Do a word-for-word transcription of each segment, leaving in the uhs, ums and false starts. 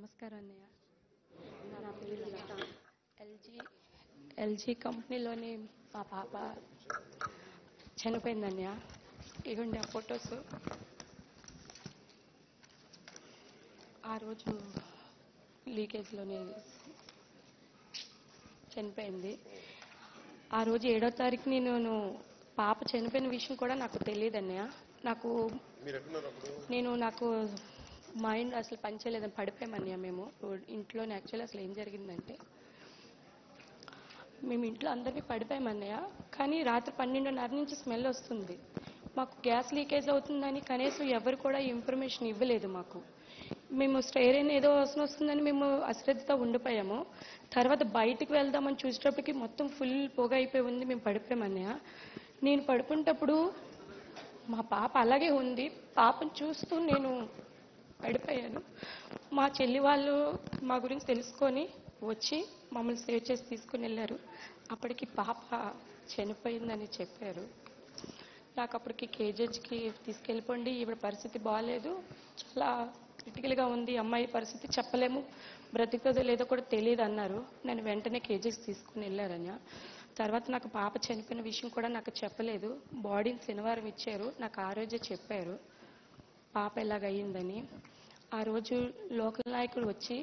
నమస్కారం అన్నయ్య. నా పేరు లత. ఎల్జీ ఎల్జీ కంపెనీలోని మా పాప చనిపోయింది అన్నయ్య. ఇవ్వండి ఆ ఫొటోస్. ఆ రోజు లీకేజ్లోనే చనిపోయింది. ఆ రోజు ఏడో తారీఖు నేను పాప చనిపోయిన విషయం కూడా నాకు తెలియదు అన్నయ్య. నాకు నేను నాకు మైండ్ అసలు పనిచేయలేదని పడిపోయామన్నయ్య. మేము ఇంట్లోనే యాక్చువల్లీ అసలు ఏం జరిగిందంటే మేము ఇంట్లో అందరికీ పడిపోయామన్నయ్య. కానీ రాత్రి పన్నెండున్నర నుంచి స్మెల్ వస్తుంది. మాకు గ్యాస్ లీకేజ్ అవుతుందని కనీసం ఎవరు కూడా ఇన్ఫర్మేషన్ ఇవ్వలేదు మాకు. మేము స్టైరైన్ ఏదో వాసన వస్తుందని మేము అశ్రద్ధతో ఉండిపోయాము. తర్వాత బయటికి వెళ్దామని చూసేటప్పటికి మొత్తం ఫుల్ పొగ అయిపోయి ఉంది. మేము పడిపోయామన్నయ్య. నేను పడుకునేటప్పుడు మా పాప అలాగే ఉంది. పాపను చూస్తూ నేను పడిపోయాను. మా చెల్లి వాళ్ళు మా గురించి తెలుసుకొని వచ్చి మమ్మల్ని సేవ్ చేసి తీసుకుని వెళ్ళారు. అప్పటికి పాప చనిపోయిందని చెప్పారు. నాకు అప్పటికి కేజీహెచ్కి తీసుకెళ్ళిపోండి, ఈవిడ పరిస్థితి బాగాలేదు, చాలా క్రిటికల్గా ఉంది, అమ్మాయి పరిస్థితి చెప్పలేము, బ్రతుకుతుందో లేదో కూడా తెలియదు అన్నారు. నేను వెంటనే కేజీహెచ్ తీసుకుని వెళ్ళారని. తర్వాత నాకు పాప చనిపోయిన విషయం కూడా నాకు చెప్పలేదు. బాడీని శనివారం ఇచ్చారు. నాకు ఆ రోజే చెప్పారు పాప ఇలాగ అయ్యిందని. ఆ రోజు లోకల్ నాయకుడు వచ్చి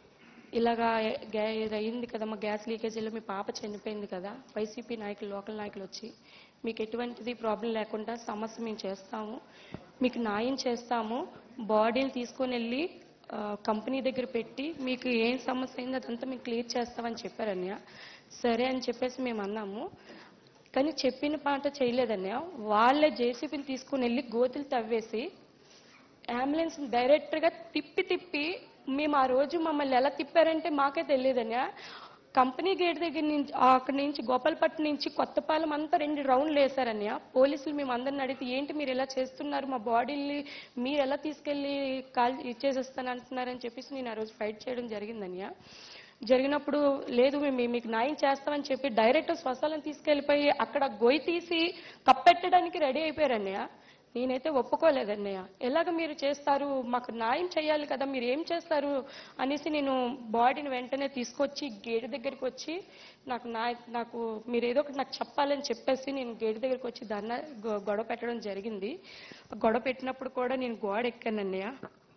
ఇలాగా ఇది అయింది కదా, మా గ్యాస్ లీకేజీలో మీ పాప చనిపోయింది కదా, వైసీపీ నాయకులు లోకల్ నాయకులు వచ్చి మీకు ఎటువంటిది ప్రాబ్లం లేకుండా సమస్య మేము చేస్తాము, మీకు న్యాయం చేస్తాము, బాడీని తీసుకొని వెళ్ళి కంపెనీ దగ్గర పెట్టి మీకు ఏం సమస్య అయిందో అదంతా మేము క్లియర్ చేస్తామని చెప్పారన్నయ్య. సరే అని చెప్పేసి మేము అన్నాము. కానీ చెప్పిన పాట చేయలేదన్నయ్య. వాళ్ళే జేసీబీని తీసుకుని వెళ్ళి గోతులు తవ్వేసి అంబులెన్స్ డైరెక్ట్గా తిప్పి తిప్పి మేము ఆ రోజు మమ్మల్ని ఎలా తిప్పారంటే మాకే తెలియదన్నయ్య. కంపెనీ గేట్ దగ్గర నుంచి అక్కడి నుంచి గోపాలపట్నం నుంచి కొత్తపాలెం అంతా రెండు రౌండ్లు వేశారన్నయ్య. పోలీసులు మేము అందరిని అడిగితే ఏంటి మీరు ఎలా చేస్తున్నారు, మా బాడీని మీరు ఎలా తీసుకెళ్ళి కాల్ ఇచ్చేసేస్తాను అంటున్నారని చెప్పేసి నేను ఆ రోజు ఫైట్ చేయడం జరిగిందన్నయ్య. జరిగినప్పుడు లేదు మేము మీకు న్యాయం చేస్తామని చెప్పి డైరెక్ట్ శ్మశాలను తీసుకెళ్ళిపోయి అక్కడ గొయ్యి తీసి కప్పెట్టడానికి రెడీ అయిపోయారన్నయ్య. నేనైతే ఒప్పుకోలేదన్నయ్య. ఎలాగ మీరు చేస్తారు, మాకు న్యాయం చేయాలి కదా, మీరు ఏం చేస్తారు అనేసి నేను బాడీని వెంటనే తీసుకొచ్చి గేటు దగ్గరికి వచ్చి నాకు నా నాకు మీరు ఏదో ఒకటి నాకు చెప్పాలని చెప్పేసి నేను గేటు దగ్గరికి వచ్చి ధర్నా గొడవ పెట్టడం జరిగింది. గొడవ పెట్టినప్పుడు కూడా నేను గోడ ఎక్కానన్నయ్య.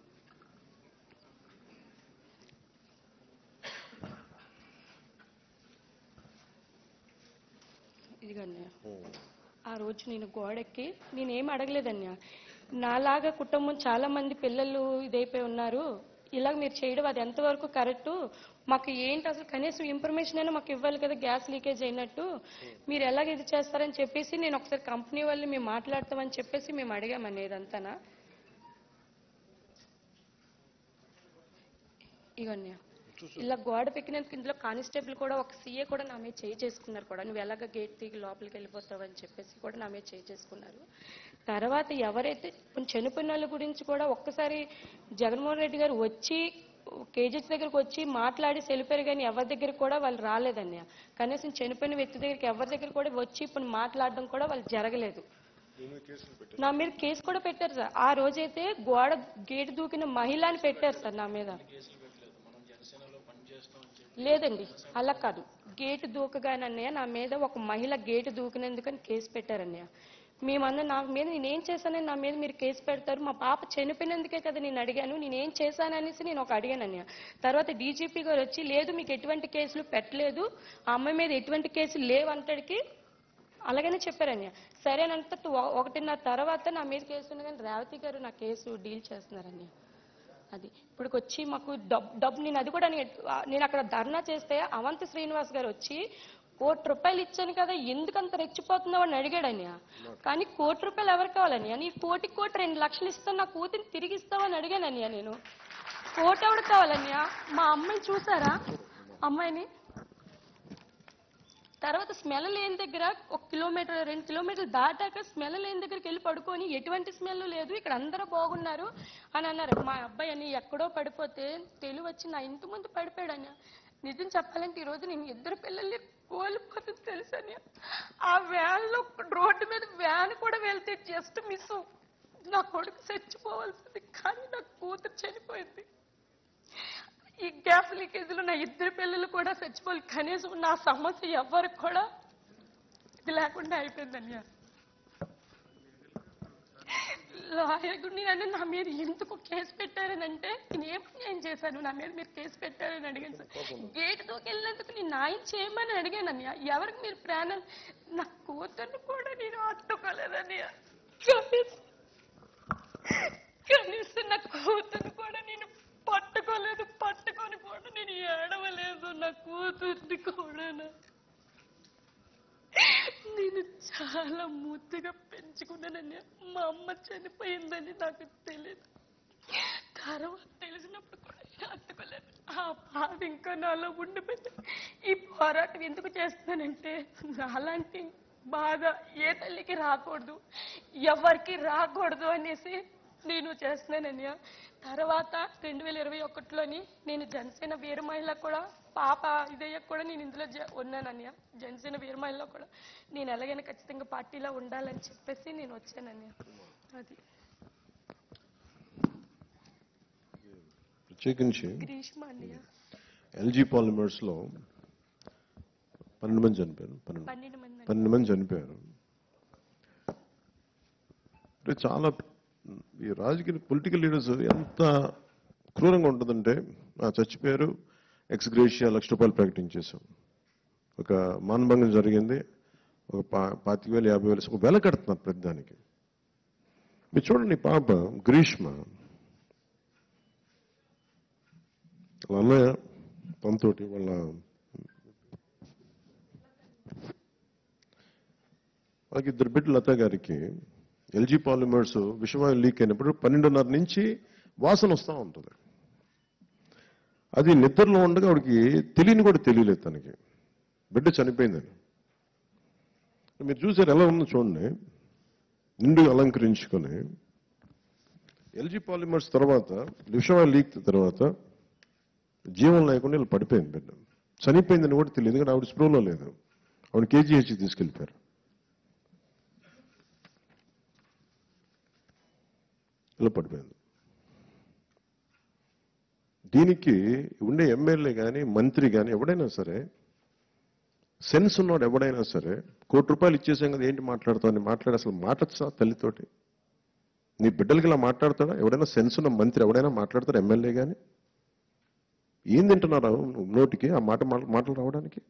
ఇదిగన్నయ్య ఆ రోజు నేను గోడెక్కి నేనేం అడగలేదన్నయ్య. నాలాగా కుటుంబం చాలా మంది పిల్లలు ఇదైపోయి ఉన్నారు, ఇలాగ మీరు చేయడం అది ఎంతవరకు కరెక్టు, మాకు ఏంటి అసలు కనీసం ఇన్ఫర్మేషన్ అయినా మాకు ఇవ్వాలి కదా గ్యాస్ లీకేజ్ అయినట్టు, మీరు ఎలాగ ఇది చేస్తారని చెప్పేసి నేను ఒకసారి కంపెనీ వాళ్ళు మేము మాట్లాడతామని చెప్పేసి మేము అడిగామని. ఇదంతానా ఇవన్నీ ఇలా గోడ పెక్కినందుకు ఇందులో కానిస్టేబుల్ కూడా ఒక సీఏ కూడా నా మీద చేయి చేసుకున్నారు కూడా, నువ్వు ఎలాగ గేట్ దిగి లోపలికి వెళ్ళిపోతావు అని చెప్పేసి కూడా నా మీద చేయి చేసుకున్నారు. తర్వాత ఎవరైతే చనిపోయిన వాళ్ళ గురించి కూడా ఒక్కసారి జగన్మోహన్ రెడ్డి గారు వచ్చి కేజీహెచ్ దగ్గరకు వచ్చి మాట్లాడి వెళ్ళిపోయారు, కానీ ఎవరి దగ్గర కూడా వాళ్ళు రాలేదన్నయ్య. కనీసం చనిపోయిన వ్యక్తి దగ్గరికి ఎవరి దగ్గర కూడా వచ్చి ఇప్పుడు మాట్లాడడం కూడా వాళ్ళు జరగలేదు. నా మీద కేసు కూడా పెట్టారు సార్. ఆ రోజైతే గోడ గేటు దూకిన మహిళ అని పెట్టారు సార్ నా మీద. లేదండి అలా కాదు, గేటు దూకగానన్నయ్య నా మీద ఒక మహిళ గేటు దూకినందుకని కేసు పెట్టారన్నయ్య. మేమన్నా నా మీద నేనేం చేశానని నా మీద మీరు కేసు పెడతారు, మా పాప చనిపోయినందుకే కదా నేను అడిగాను, నేనేం చేశాననేసి నేను ఒక అడిగానన్నయ్య. తర్వాత డీజీపీ గారు వచ్చి లేదు మీకు ఎటువంటి కేసులు పెట్టలేదు, ఆ అమ్మాయి మీద ఎటువంటి కేసులు లేవంతటికి అలాగనే చెప్పారన్నయ్య. సరేనంత ఒకటిన్నర తర్వాత నా మీద కేసు ఉంది, కానీ రేవతి గారు నా కేసు డీల్ చేస్తున్నారన్నయ్య. అది ఇప్పుడు వచ్చి మాకు డబ్బు డబ్బు నేను అది కూడా నేను అక్కడ ధర్నా చేస్తే అవంతి శ్రీనివాస్ గారు వచ్చి కోటి రూపాయలు ఇచ్చాను కదా ఎందుకంత రెచ్చిపోతున్నావు అని అడిగాడన్నయ్య. కానీ కోటి రూపాయలు ఎవరు కావాలన్నయ్య, నీ కోటి కోటి రెండు లక్షలు ఇస్తాను నా కూతురిని తిరిగి ఇస్తావని అడిగానన్నయ్య. నేను కోటి ఎవడు కావాలన్నయ్య, మా అమ్మాయిని చూసారా అమ్మాయిని. తర్వాత స్మెల్ లేని దగ్గర ఒక కిలోమీటర్ రెండు కిలోమీటర్లు దాటాక స్మెల్ లేని దగ్గరికి వెళ్ళి పడుకొని ఎటువంటి స్మెల్ లేదు, ఇక్కడ అందరూ బాగున్నారు అని అన్నారు. మా అబ్బాయి అని ఎక్కడో పడిపోతే తెలివి వచ్చి నా ఇంటి ముందు పడిపోయాడని. నిజం చెప్పాలంటే ఈరోజు నేను ఇద్దరు పిల్లల్ని కోల్పోతుంది తెలుసని. ఆ వ్యాన్లో రోడ్డు మీద వ్యాన్ కూడా వెళ్తే జస్ట్ మిస్, నా కొడుకు చచ్చిపోవాల్సింది కానీ నా కూతురు చనిపోయింది. గ్యాస్ లీకేజీలో నా ఇద్దరు పిల్లలు కూడా చచ్చిపోయి కనీసం నా సమస్య ఎవరికి కూడా ఇది లేకుండా అయిపోయిందన్య. లాయర్ నేను నా మీద ఎందుకు కేసు పెట్టారనంటే నేను ఏం న్యాయం చేశాను, నా మీద మీరు కేసు పెట్టారని అడిగాను సార్. గేట్ దూకెళ్ళినందుకు నేను న్యాయం చేయమని అడిగానన్నయ్య. ఎవరికి మీరు ప్రాణం, నా కూతుర్ని కూడా నేను అట్టుకోలేదన్నయ్య. కనీసం నా కూతుర్ని కూడా నేను పట్టుకోలేదు, పట్టుకొని కూడా నేను ఏడవలేదు. నా కూతుర్ని కూడా నేను చాలా ముద్దుగా పెంచుకున్నానని. మా అమ్మ చనిపోయిందని నాకు తెలియదు, తర్వాత తెలిసినప్పుడు కూడా నేను అట్టుకోలేదు. ఆ బాధ ఇంకా నాలో ఉండిపోయింది. ఈ పోరాటం ఎందుకు చేస్తున్నానంటే అలాంటి బాధ ఏ తల్లికి రాకూడదు, ఎవరికి రాకూడదు అనేసి నేను చేస్తున్నానని. తర్వాత రెండు వేల ఇరవై ఒకటిలోని నేను జనసేన వీర మహిళ కూడా పాప ఇదయ్య కూడా నేను ఇందులో ఉన్నానన్నయ్య. జనసేన వీర మహిళలో కూడా నేను ఎలాగైనా ఖచ్చితంగా పార్టీలో ఉండాలని చెప్పేసి నేను వచ్చానన్నయ్య. అది ప్రత్యేకించి గ్రీష్మ అన్నయ్య. ఎల్జీ పాలిమర్స్ లో పన్నెండు మంది చనిపోయారు. పన్నెండు మంది పన్నెండు మంది చనిపోయారు. అంటే చాలా ఈ రాజకీయ పొలిటికల్ లీడర్స్ ఎంత క్రూరంగా ఉంటుందంటే, చచ్చిపోయారు, ఎక్స్గ్రేషియా లక్ష రూపాయలు ప్రకటించేశాం, ఒక మానభంగం జరిగింది, ఒక పా పాతిక వేలు యాభై వేలు ఒక వెల కడుతున్నారు ప్రతి దానికి. మీరు చూడండి, పాప గ్రీష్మ వాళ్ళ అన్నయ్య తనతోటి వాళ్ళ వాళ్ళకి ఇద్దరు బిడ్డలు. లత గారికి ఎల్జీ పాలిమర్స్ విషవాయు లీక్ అయినప్పుడు పన్నెండున్నర నుంచి వాసన వస్తూ ఉంటుంది. అది నిద్రలో ఉండగా ఆవిడకి తెలియని కూడా తెలియలేదు తనకి బిడ్డ చనిపోయిందని. మీరు చూసారు ఎలా ఉందో చూడండి, నిండు అలంకరించుకొని. ఎల్జీ పాలిమర్స్ తర్వాత విషవాయు లీక్ తర్వాత జీవం లేకుండా ఇలా పడిపోయింది బిడ్డ. చనిపోయిందని కూడా తెలియదు, ఎందుకంటే ఆవిడ స్ప్రోలో లేదు. ఆవిడ కేజీహెచ్ తీసుకెళ్ళిపోయారు. ఇలా పడిపోయింది. దీనికి ఉండే ఎమ్మెల్యే కానీ మంత్రి కానీ ఎవడైనా సరే, సెన్స్ ఉన్నాడు ఎవడైనా సరే, కోటి రూపాయలు ఇచ్చేసాం కదా ఏంటి మాట్లాడతావు అని మాట్లాడి అసలు మాట్లాడచ్చా తల్లితోటి? నీ బిడ్డలకి ఇలా మాట్లాడతాడా ఎవడైనా? సెన్స్ ఉన్న మంత్రి ఎవడైనా మాట్లాడతాడు? ఎమ్మెల్యే కానీ ఏం తింటున్నారా నోటికి ఆ మాట మాటలు రావడానికి?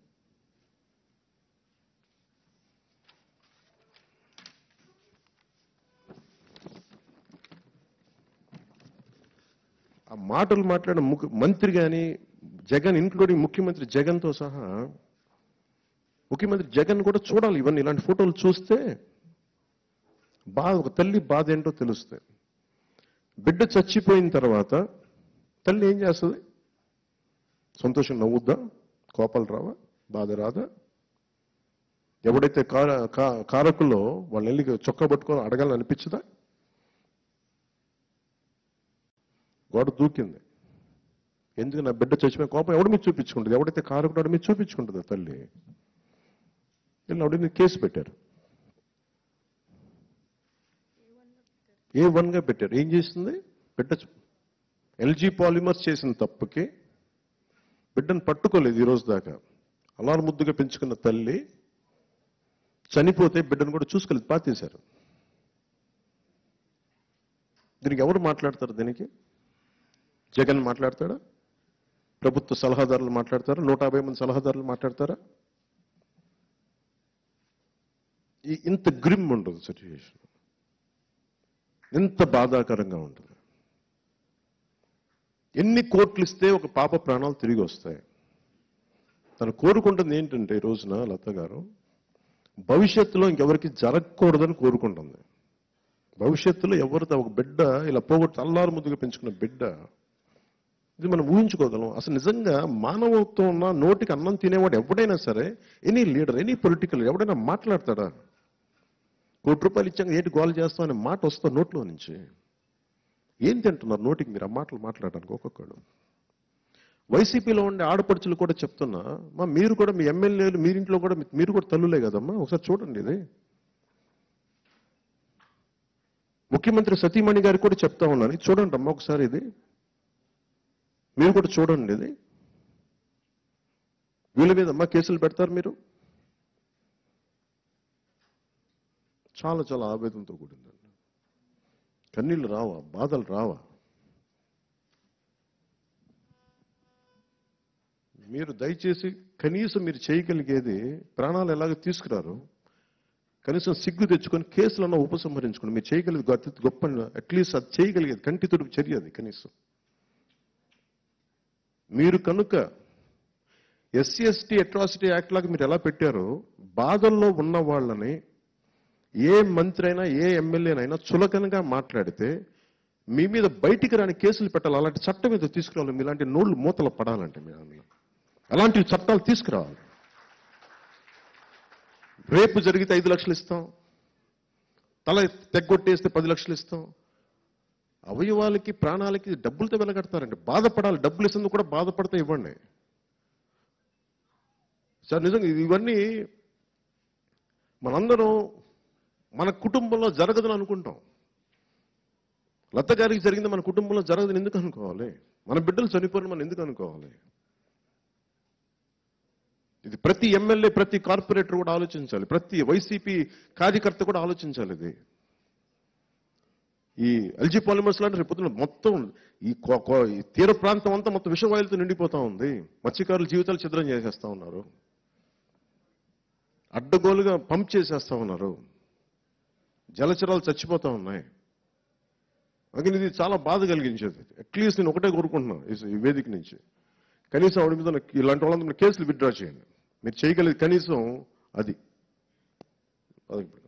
ఆ మాటలు మాట్లాడిన మంత్రి కానీ జగన్, ఇంక్లూడింగ్ ముఖ్యమంత్రి జగన్తో సహా, ముఖ్యమంత్రి జగన్ కూడా చూడాలి ఇవన్నీ. ఇలాంటి ఫోటోలు చూస్తే బాధ, ఒక తల్లి బాధ ఏంటో తెలుస్తాయి. బిడ్డ చచ్చిపోయిన తర్వాత తల్లి ఏం చేస్తుంది? సంతోషం నవ్వుద్దా? కోపాలు రావా? బాధ రాదా? ఎవడైతే కారకులో వాళ్ళని వెళ్ళి చొక్కా పట్టుకొని అడగాలని అనిపించదా? గోడ దూకింది, ఎందుకు నా బిడ్డ చచ్చిపోయిన కోపం ఎవడి మీద చూపించుకుంటుంది? ఎవడైతే కారకుడు మీద చూపించుకుంటుంది తల్లి. వీళ్ళు ఎవడి మీద కేసు పెట్టారు, ఏ వన్ గా పెట్టారు. ఏం చేసింది బిడ్డ? ఎల్జీ పాలిమర్స్ చేసిన తప్పుకి బిడ్డను పట్టుకోలేదు ఈ రోజు దాకా. అలారు ముద్దుగా పెంచుకున్న తల్లి చనిపోతే బిడ్డను కూడా చూసుకోలేదు, పాతేశారు. దీనికి ఎవరు మాట్లాడతారు? దీనికి జగన్ మాట్లాడతాడా? ప్రభుత్వ సలహాదారులు మాట్లాడతారా? నూట యాభై మంది సలహాదారులు మాట్లాడతారా? ఈ ఇంత గ్రిమ్ ఉంటుంది సిచ్యువేషన్, ఎంత బాధాకరంగా ఉంటుంది. ఎన్ని కోట్లు ఇస్తే ఒక పాప ప్రాణాలు తిరిగి వస్తాయి? తను కోరుకుంటుంది ఏంటంటే ఈ రోజున లత గారు, భవిష్యత్తులో ఇంకెవరికి జరగకూడదని కోరుకుంటుంది. భవిష్యత్తులో ఎవరితో ఒక బిడ్డ ఇలా పోగొట్టు అల్లారు ముద్దుగా పెంచుకున్న బిడ్డ, ఇది మనం ఊహించుకోగలం. అసలు నిజంగా మానవత్వం ఉన్న నోటికి అన్నం తినేవాడు ఎవడైనా సరే, ఎనీ లీడర్, ఎనీ పొలిటికల్ ఎవడైనా మాట్లాడతాడా? కోటి రూపాయలు ఇచ్చాక ఏంటి గోల్ చేస్తాం అనే మాట వస్తా నోట్లో నుంచి. ఏం తింటున్నారు నోటికి మీరు ఆ మాటలు మాట్లాడడానికి? ఒక్కొక్కడు వైసీపీలో ఉండే ఆడపడుచులు కూడా చెప్తున్నా, మా మీరు కూడా మీ ఎమ్మెల్యేలు మీరింట్లో కూడా మీరు కూడా తల్లులే కదమ్మా, ఒకసారి చూడండి. ఇది ముఖ్యమంత్రి సతీమణి గారికి కూడా చెప్తా ఉన్నాను, చూడండి అమ్మా ఒకసారి, ఇది మీరు కూడా చూడండి. ఇది వీళ్ళ మీద అమ్మా కేసులు పెడతారు మీరు? చాలా చాలా ఆవేదనతో కూడిందండి. కన్నీళ్ళు రావా? బాధలు రావా? మీరు దయచేసి కనీసం మీరు చేయగలిగేది, ప్రాణాలు ఎలాగ తీసుకురారు, కనీసం సిగ్గు తెచ్చుకొని కేసులన్నా ఉపసంహరించుకోండి. మీరు చేయగలిగేది అతి గొప్ప, అట్లీస్ట్ అది చేయగలిగేది కంటి తుడుపు చర్య అది. కనీసం మీరు కనుక ఎస్సీ ఎస్టీ అట్రాసిటీ యాక్ట్ లాగా మీరు ఎలా పెట్టారో, బాధల్లో ఉన్న వాళ్ళని ఏ మంత్రి అయినా ఏ ఎమ్మెల్యేనైనా చులకనగా మాట్లాడితే మీ మీద బయటికి రాని కేసులు పెట్టాలి. అలాంటి చట్టం మీద తీసుకురావాలి. మీలాంటి నోళ్ళు మూతలు పడాలంటే మీ అందులో అలాంటి చట్టాలు తీసుకురావాలి. రేపు జరిగితే ఐదు లక్షలు ఇస్తాం, తల తెగ్గొట్టేస్తే పది లక్షలు ఇస్తాం. అవయవాలకి ప్రాణాలకి డబ్బులతో వెలగడతారండి. బాధపడాలి. డబ్బులు ఇస్తుంది కూడా బాధపడితే ఇవ్వండి సార్. నిజంగా ఇవన్నీ మనందరం మన కుటుంబంలో జరగదని అనుకుంటాం. లత గారికి జరిగింది మన కుటుంబంలో జరగదని ఎందుకు అనుకోవాలి? మన బిడ్డలు చనిపోయిన మనం ఎందుకు అనుకోవాలి? ఇది ప్రతి ఎమ్మెల్యే, ప్రతి కార్పొరేటర్ కూడా ఆలోచించాలి. ప్రతి వైసీపీ కార్యకర్త కూడా ఆలోచించాలి. ఇది ఈ ఎల్జీ పాలిమర్స్ లాంటి రేపు పొద్దున మొత్తం ఈ తీర ప్రాంతం అంతా మొత్తం విషవాయులతో నిండిపోతా ఉంది. మత్స్యకారుల జీవితాలు ఛిద్రం చేసేస్తా ఉన్నారు. అడ్డగోలుగా పంప్ చేసేస్తా ఉన్నారు. జలచరాలు చచ్చిపోతా ఉన్నాయి. అందుకని ఇది చాలా బాధ కలిగించేది. అట్లీస్ట్ నేను ఒకటే కోరుకుంటున్నాను ఈ వేదిక నుంచి, కనీసం ఆవిడ మీద ఇలాంటి వాళ్ళందరూ కేసులు విత్డ్రా చేయండి. మీరు చేయగలిగేది కనీసం అది.